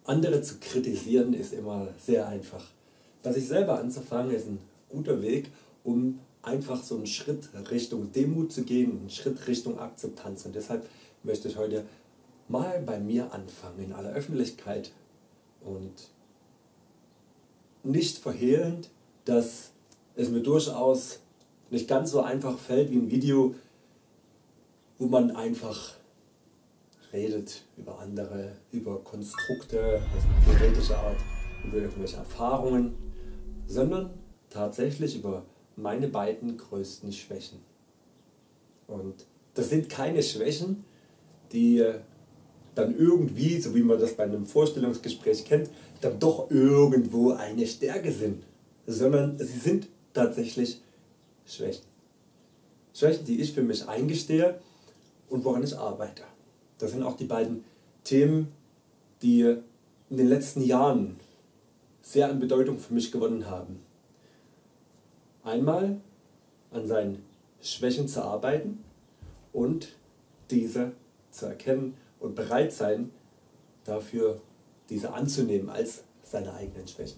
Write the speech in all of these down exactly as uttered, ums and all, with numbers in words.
Andere zu kritisieren ist immer sehr einfach. Bei sich selber anzufangen ist ein guter Weg, um einfach so einen Schritt Richtung Demut zu gehen, einen Schritt Richtung Akzeptanz. Und deshalb möchte ich heute mal bei mir anfangen, in aller Öffentlichkeit und nicht verhehlend, dass es mir durchaus nicht ganz so einfach fällt wie ein Video, wo man einfach redet über andere, über Konstrukte, also theoretischer Art, über irgendwelche Erfahrungen, sondern tatsächlich über meine beiden größten Schwächen. Und das sind keine Schwächen, die dann irgendwie, so wie man das bei einem Vorstellungsgespräch kennt, dann doch irgendwo eine Stärke sind, sondern sie sind tatsächlich Schwächen. Schwächen, die ich für mich eingestehe und woran ich arbeite. Das sind auch die beiden Themen, die in den letzten Jahren sehr an Bedeutung für mich gewonnen haben. Einmal an seinen Schwächen zu arbeiten und diese zu erkennen und bereit sein, dafür diese anzunehmen als seine eigenen Schwächen.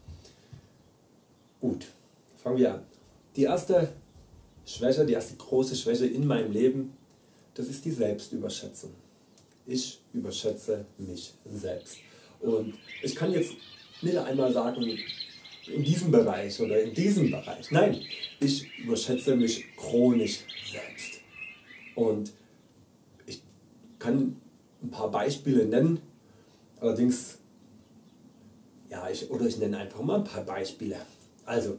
Gut, fangen wir an. Die erste Schwäche, die erste große Schwäche in meinem Leben, das ist die Selbstüberschätzung. Ich überschätze mich selbst. Und ich kann jetzt nicht einmal sagen, in diesem Bereich oder in diesem Bereich. Nein, ich überschätze mich chronisch selbst. Und ich kann ein paar Beispiele nennen, allerdings, ja, ich, oder ich nenne einfach mal ein paar Beispiele. Also,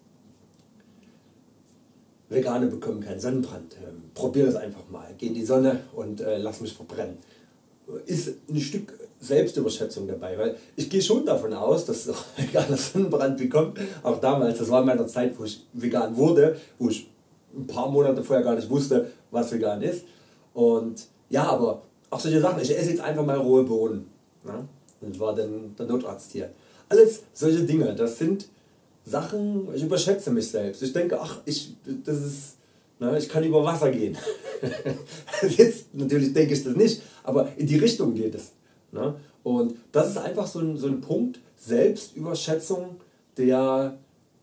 Veganer bekommen keinen Sonnenbrand. Ähm, probier das einfach mal. Geh in die Sonne und äh, lass mich verbrennen. Ist ein Stück Selbstüberschätzung dabei, weil ich gehe schon davon aus, dass auch Veganer Sonnenbrand bekommen. Auch damals, das war in meiner Zeit, wo ich vegan wurde, wo ich ein paar Monate vorher gar nicht wusste, was vegan ist. Und ja, aber auch solche Sachen. Ich esse jetzt einfach mal rohe Bohnen. Ne? Das war dann der Notarzt hier. Alles solche Dinge, das sind Sachen, ich überschätze mich selbst. Ich denke, ach, ich, das ist, na, ich kann über Wasser gehen. Jetzt natürlich denke ich das nicht, aber in die Richtung geht es. Na? Und das ist einfach so ein, so ein Punkt, Selbstüberschätzung, der,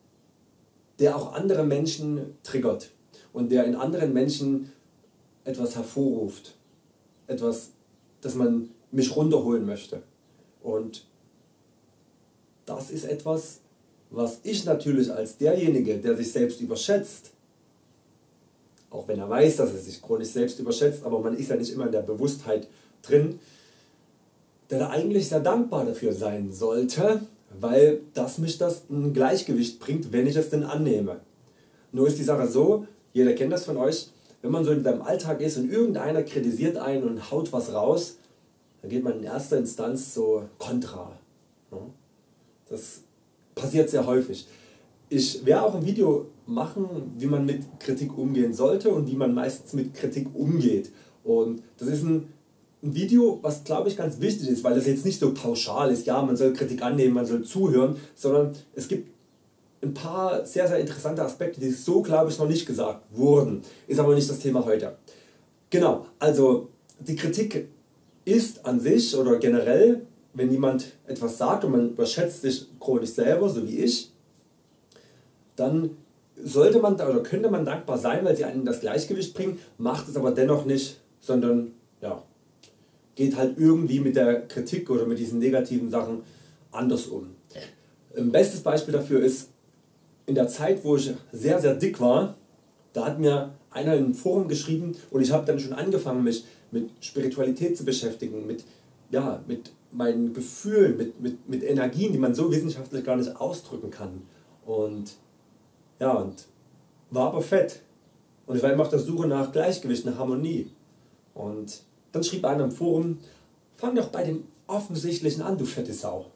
der auch andere Menschen triggert und der in anderen Menschen etwas hervorruft. Etwas, das man mich runterholen möchte. Und das ist etwas, was ich natürlich als derjenige, der sich selbst überschätzt, auch wenn er weiß, dass er sich chronisch selbst überschätzt, aber man ist ja nicht immer in der Bewusstheit drin, der da eigentlich sehr dankbar dafür sein sollte, weil das mich das in Gleichgewicht bringt, wenn ich es denn annehme. Nur ist die Sache so, jeder kennt das von euch, wenn man so in seinem Alltag ist und irgendeiner kritisiert einen und haut was raus, dann geht man in erster Instanz so kontra. Das passiert sehr häufig. Ich werde auch ein Video machen, wie man mit Kritik umgehen sollte und wie man meistens mit Kritik umgeht. Und das ist ein, ein Video, was glaube ich ganz wichtig ist, weil das jetzt nicht so pauschal ist, ja man soll Kritik annehmen, man soll zuhören, sondern es gibt ein paar sehr sehr interessante Aspekte, die so glaube ich noch nicht gesagt wurden. Ist aber nicht das Thema heute. Genau, also die Kritik ist an sich oder generell, wenn jemand etwas sagt und man überschätzt sich chronisch selber, so wie ich, dann sollte man oder könnte man dankbar sein, weil sie einen in das Gleichgewicht bringen, macht es aber dennoch nicht, sondern ja, geht halt irgendwie mit der Kritik oder mit diesen negativen Sachen anders um. Ein bestes Beispiel dafür ist, in der Zeit wo ich sehr sehr dick war, da hat mir einer in einem Forum geschrieben und ich habe dann schon angefangen mich mit Spiritualität zu beschäftigen, mit, ja, mit meinen Gefühlen, mit, mit, mit Energien, die man so wissenschaftlich gar nicht ausdrücken kann. Und ja, und war aber fett. Und ich war immer auf der Suche nach Gleichgewicht, nach Harmonie. Und dann schrieb einer im Forum, fang doch bei dem Offensichtlichen an, du fette Sau.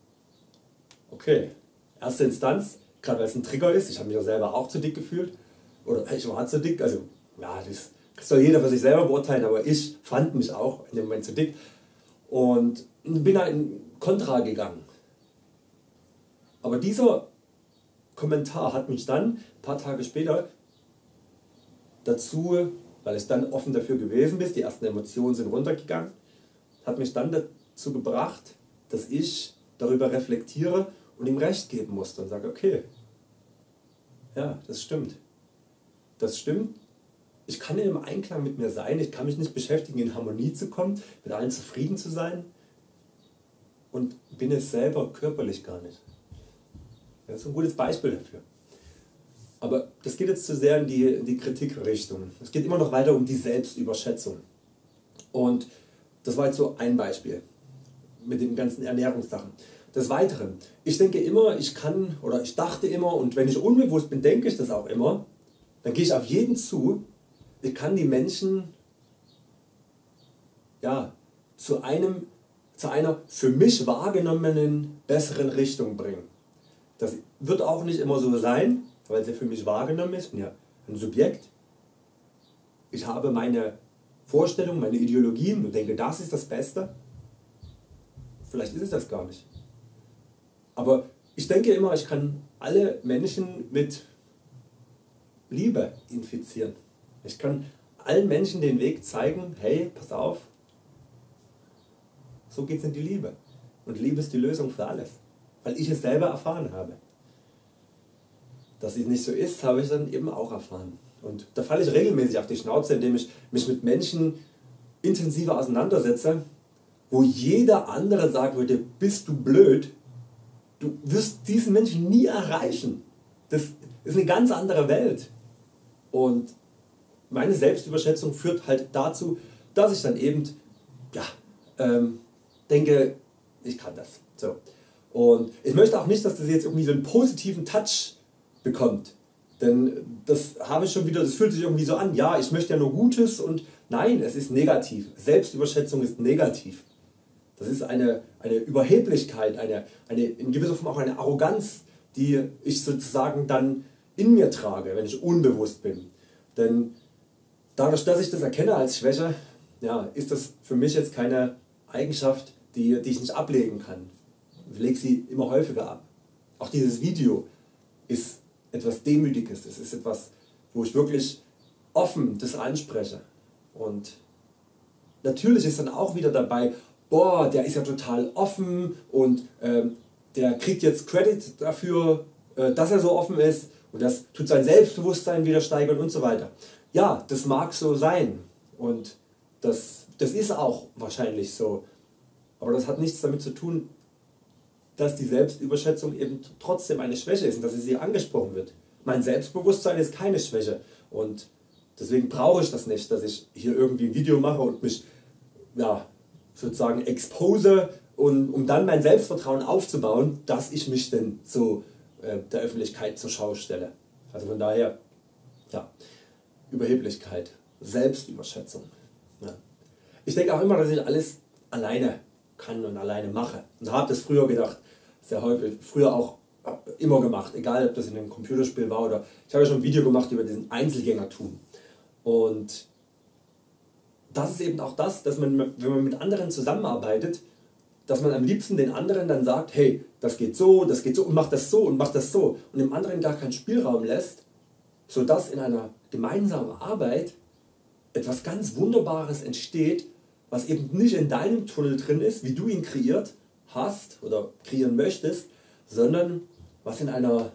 Okay, erste Instanz, gerade weil es ein Trigger ist, ich habe mich ja selber auch zu dick gefühlt. Oder ich war zu dick, also ja, das soll jeder für sich selber beurteilen, aber ich fand mich auch in dem Moment zu dick. Und bin da in Kontra gegangen. Aber dieser Kommentar hat mich dann ein paar Tage später dazu, weil ich dann offen dafür gewesen bin, die ersten Emotionen sind runtergegangen, hat mich dann dazu gebracht, dass ich darüber reflektiere und ihm Recht geben musste und sage, okay, ja, das stimmt. Das stimmt. Ich kann im Einklang mit mir sein, ich kann mich nicht beschäftigen, in Harmonie zu kommen, mit allen zufrieden zu sein und bin es selber körperlich gar nicht. Das ist ein gutes Beispiel dafür. Aber das geht jetzt zu sehr in die, in die Kritikrichtung. Es geht immer noch weiter um die Selbstüberschätzung. Und das war jetzt so ein Beispiel mit den ganzen Ernährungssachen. Des Weiteren, ich denke immer, ich kann, oder ich dachte immer, und wenn ich unbewusst bin, denke ich das auch immer, dann gehe ich auf jeden zu, ich kann die Menschen ja, zu, einem, zu einer für mich wahrgenommenen besseren Richtung bringen. Das wird auch nicht immer so sein, weil es ja für mich wahrgenommen ist, ja, ein Subjekt. Ich habe meine Vorstellungen, meine Ideologien und denke, das ist das Beste. Vielleicht ist es das gar nicht. Aber ich denke immer, ich kann alle Menschen mit Liebe infizieren. Ich kann allen Menschen den Weg zeigen, hey, pass auf, so geht es in die Liebe. Und Liebe ist die Lösung für alles, weil ich es selber erfahren habe. Dass es nicht so ist, habe ich dann eben auch erfahren. Und da falle ich regelmäßig auf die Schnauze, indem ich mich mit Menschen intensiver auseinandersetze, wo jeder andere sagen würde, bist du blöd, du wirst diesen Menschen nie erreichen. Das ist eine ganz andere Welt. Und meine Selbstüberschätzung führt halt dazu, dass ich dann eben ja, ähm, denke, ich kann das. So. Und ich möchte auch nicht, dass das jetzt irgendwie so einen positiven Touch bekommt. Denn das habe ich schon wieder, das fühlt sich irgendwie so an, ja, ich möchte ja nur Gutes und nein, es ist negativ. Selbstüberschätzung ist negativ. Das ist eine, eine Überheblichkeit, eine, eine, in gewisser Form auch eine Arroganz, die ich sozusagen dann in mir trage, wenn ich unbewusst bin. Denn dadurch, dass ich das erkenne als Schwäche, ja, ist das für mich jetzt keine Eigenschaft, die, die ich nicht ablegen kann. Ich lege sie immer häufiger ab. Auch dieses Video ist etwas Demütiges, es ist etwas, wo ich wirklich offen das anspreche. Und natürlich ist dann auch wieder dabei, boah, der ist ja total offen und ähm, der kriegt jetzt Credit dafür, äh, dass er so offen ist und das tut sein Selbstbewusstsein wieder steigern und so weiter. Ja, das mag so sein und das, das ist auch wahrscheinlich so, aber das hat nichts damit zu tun, dass die Selbstüberschätzung eben trotzdem eine Schwäche ist und dass sie angesprochen wird. Mein Selbstbewusstsein ist keine Schwäche und deswegen brauche ich das nicht, dass ich hier irgendwie ein Video mache und mich ja, sozusagen expose, und, um dann mein Selbstvertrauen aufzubauen, dass ich mich denn so äh, der Öffentlichkeit zur Schau stelle. Also von daher, ja, Überheblichkeit, Selbstüberschätzung. Ja. Ich denke auch immer, dass ich alles alleine kann und alleine mache. Und habe das früher gedacht, sehr häufig, früher auch immer gemacht, egal ob das in einem Computerspiel war oder ich habe ja schon ein Video gemacht über diesen Einzelgängertum. Und das ist eben auch das, dass man, wenn man mit anderen zusammenarbeitet, dass man am liebsten den anderen dann sagt, hey, das geht so, das geht so und mach das so und mach das so und dem anderen gar keinen Spielraum lässt, sodass in einer gemeinsamen Arbeit etwas ganz Wunderbares entsteht, was eben nicht in deinem Tunnel drin ist, wie du ihn kreiert hast oder kreieren möchtest, sondern was in einer,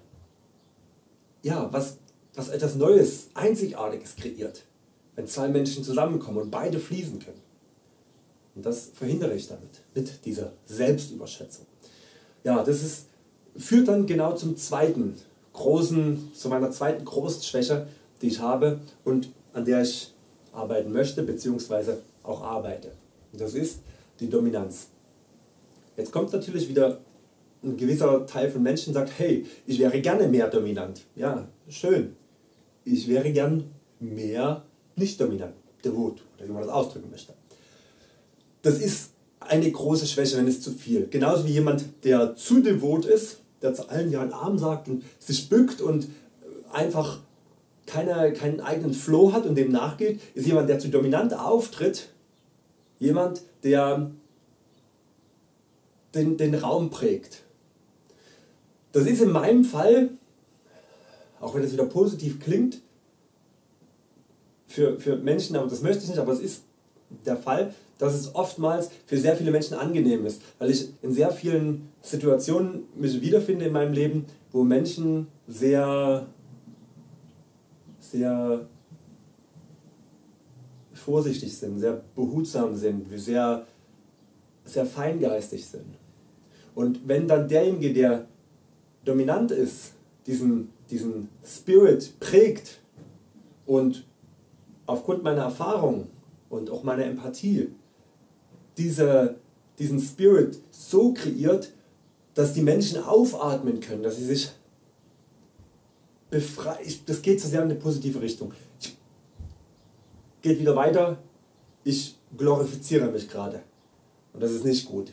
ja, was, was etwas Neues, Einzigartiges kreiert, wenn zwei Menschen zusammenkommen und beide fließen können. Und das verhindere ich damit, mit dieser Selbstüberschätzung. Ja, das ist, führt dann genau zum zweiten großen, zu meiner zweiten großen Schwäche, die ich habe und an der ich arbeiten möchte bzw. auch arbeite. Und das ist die Dominanz. Jetzt kommt natürlich wieder ein gewisser Teil von Menschen und sagt, hey, ich wäre gerne mehr dominant. Ja, schön. Ich wäre gern mehr nicht dominant, devot, oder wie man das ausdrücken möchte. Das ist eine große Schwäche, wenn es zu viel. Genauso wie jemand, der zu devot ist, der zu allen ja einen Arm sagt und sich bückt und einfach keine, keinen eigenen Flow hat und dem nachgeht, ist jemand, der zu dominant auftritt, jemand, der den, den Raum prägt. Das ist in meinem Fall, auch wenn es wieder positiv klingt, für, für Menschen, aber das möchte ich nicht, aber es ist der Fall, dass es oftmals für sehr viele Menschen angenehm ist, weil ich in sehr vielen Situationen mich wiederfinde in meinem Leben, wo Menschen sehr, sehr vorsichtig sind, sehr behutsam sind, sehr, sehr feingeistig sind. Und wenn dann derjenige, der dominant ist, diesen, diesen Spirit prägt und aufgrund meiner Erfahrung und auch meiner Empathie diese, diesen Spirit so kreiert, dass die Menschen aufatmen können, dass sie sich befreien. Das geht zu sehr in eine positive Richtung. Ich, geht wieder weiter, ich glorifiziere mich gerade und das ist nicht gut.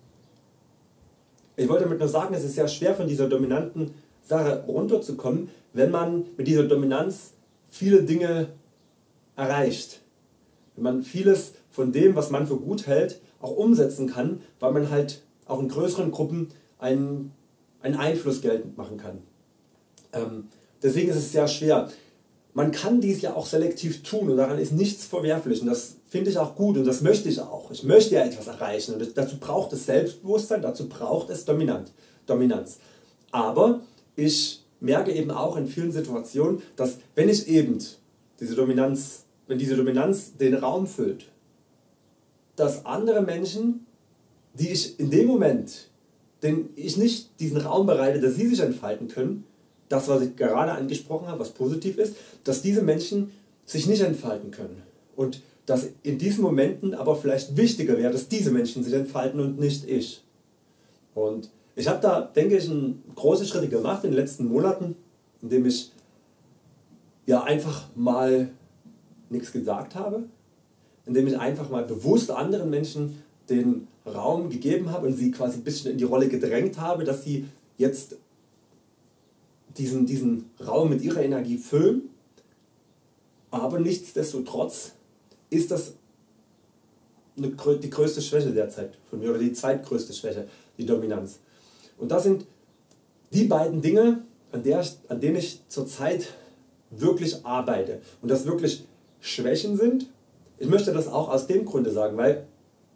Ich wollte damit nur sagen, es ist sehr schwer von dieser dominanten Sache runterzukommen, wenn man mit dieser Dominanz viele Dinge erreicht. Wenn man vieles von dem, was man für gut hält, auch umsetzen kann, weil man halt auch in größeren Gruppen einen, einen Einfluss geltend machen kann. Ähm, deswegen ist es sehr schwer. Man kann dies ja auch selektiv tun und daran ist nichts verwerflich und das finde ich auch gut und das möchte ich auch. Ich möchte ja etwas erreichen und dazu braucht es Selbstbewusstsein, dazu braucht es Dominant, Dominanz. Aber ich merke eben auch in vielen Situationen, dass wenn ich eben diese Dominanz, wenn diese Dominanz den Raum füllt, dass andere Menschen, die ich in dem Moment, den ich nicht diesen Raum bereite, dass sie sich entfalten können, das was ich gerade angesprochen habe, was positiv ist, dass diese Menschen sich nicht entfalten können und dass in diesen Momenten aber vielleicht wichtiger wäre, dass diese Menschen sich entfalten und nicht ich. Und ich habe da, denke ich, große Schritte gemacht in den letzten Monaten, indem ich ja einfach mal nichts gesagt habe, indem ich einfach mal bewusst anderen Menschen den Raum gegeben habe und sie quasi ein bisschen in die Rolle gedrängt habe, dass sie jetzt diesen, diesen Raum mit ihrer Energie füllen, aber nichtsdestotrotz ist das eine, die größte Schwäche derzeit von mir oder die zweitgrößte Schwäche, die Dominanz. Und das sind die beiden Dinge, an, der ich, an denen ich zurzeit wirklich arbeite und das wirklich Schwächen sind. Ich möchte das auch aus dem Grunde sagen, weil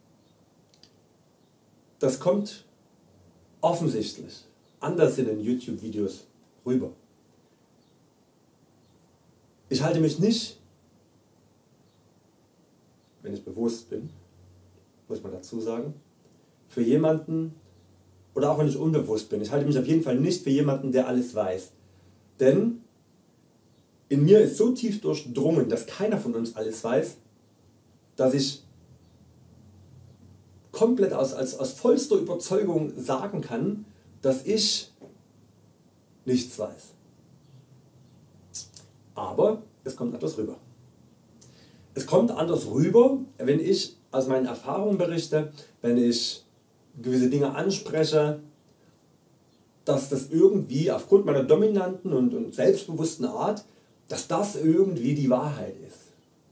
das kommt offensichtlich anders in den YouTube-Videos rüber. Ich halte mich nicht, wenn ich bewusst bin, muss man dazu sagen, für jemanden, oder auch wenn ich unbewusst bin, ich halte mich auf jeden Fall nicht für jemanden, der alles weiß. Denn in mir ist so tief durchdrungen, dass keiner von uns alles weiß, dass ich komplett aus, als, aus vollster Überzeugung sagen kann, dass ich nichts weiß. Aber es kommt anders rüber. Es kommt anders rüber, wenn ich aus meinen Erfahrungen berichte, wenn ich gewisse Dinge anspreche, dass das irgendwie aufgrund meiner dominanten und, und selbstbewussten Art, dass das irgendwie die Wahrheit ist.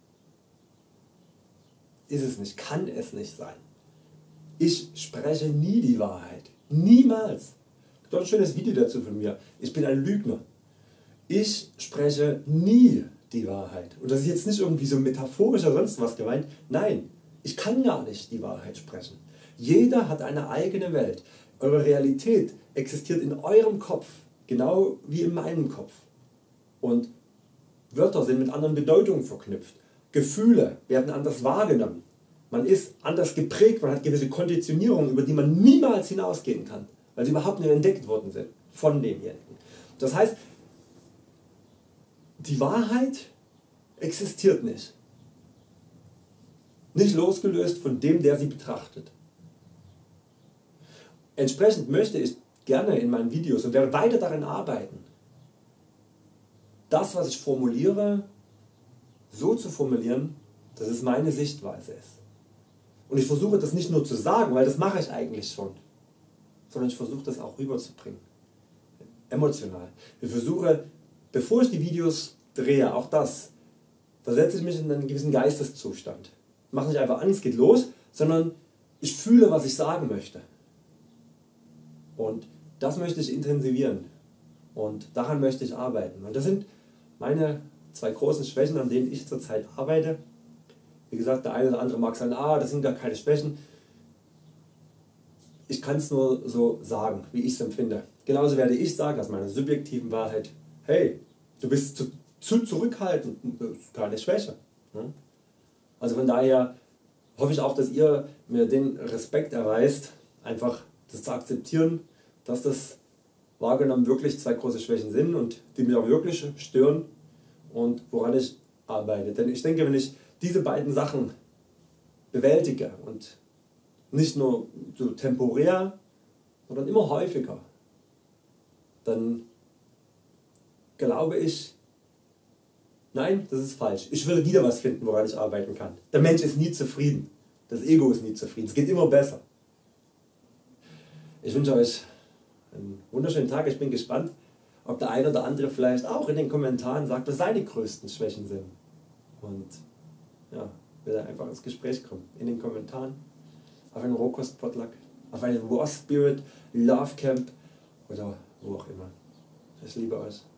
Ist es nicht, kann es nicht sein. Ich spreche nie die Wahrheit. Niemals. Dort ein schönes Video dazu von mir. Ich bin ein Lügner. Ich spreche nie die Wahrheit. Und das ist jetzt nicht irgendwie so metaphorisch oder sonst was gemeint. Nein, ich kann gar nicht die Wahrheit sprechen. Jeder hat eine eigene Welt. Eure Realität existiert in eurem Kopf, genau wie in meinem Kopf. Und Wörter sind mit anderen Bedeutungen verknüpft. Gefühle werden anders wahrgenommen. Man ist anders geprägt, man hat gewisse Konditionierungen, über die man niemals hinausgehen kann, weil sie überhaupt nicht entdeckt worden sind von demjenigen. Das heißt, die Wahrheit existiert nicht. Nicht losgelöst von dem, der sie betrachtet. Entsprechend möchte ich gerne in meinen Videos und werde weiter darin arbeiten, das, was ich formuliere, so zu formulieren, dass es meine Sichtweise ist. Und ich versuche das nicht nur zu sagen, weil das mache ich eigentlich schon, sondern ich versuche das auch rüberzubringen. Emotional. Ich versuche, bevor ich die Videos drehe, auch das, versetze ich mich in einen gewissen Geisteszustand. Ich mache nicht einfach an, es geht los, sondern ich fühle, was ich sagen möchte. Und das möchte ich intensivieren. Und daran möchte ich arbeiten. Und das sind meine zwei großen Schwächen, an denen ich zurzeit arbeite. Wie gesagt, der eine oder andere mag sagen, ah, das sind gar keine Schwächen. Ich kann es nur so sagen, wie ich es empfinde. Genauso werde ich sagen, aus meiner subjektiven Wahrheit, hey, du bist zu, zu zurückhaltend, das ist keine Schwäche. Also von daher hoffe ich auch, dass ihr mir den Respekt erweist, einfach das zu akzeptieren, dass das wahrgenommen wirklich zwei große Schwächen sind und die mich auch wirklich stören und woran ich arbeite. Denn ich denke, wenn ich diese beiden Sachen bewältige und nicht nur so temporär, sondern immer häufiger, dann glaube ich, nein, das ist falsch. Ich will wieder was finden, woran ich arbeiten kann. Der Mensch ist nie zufrieden. Das Ego ist nie zufrieden. Es geht immer besser. Ich wünsche euch einen wunderschönen Tag. Ich bin gespannt, ob der eine oder andere vielleicht auch in den Kommentaren sagt, was seine größten Schwächen sind. Und ja, will da einfach ins Gespräch kommen. In den Kommentaren, auf einen Rohkost-Potluck, auf einen Raw Spirit Love Camp oder wo auch immer. Ich liebe euch.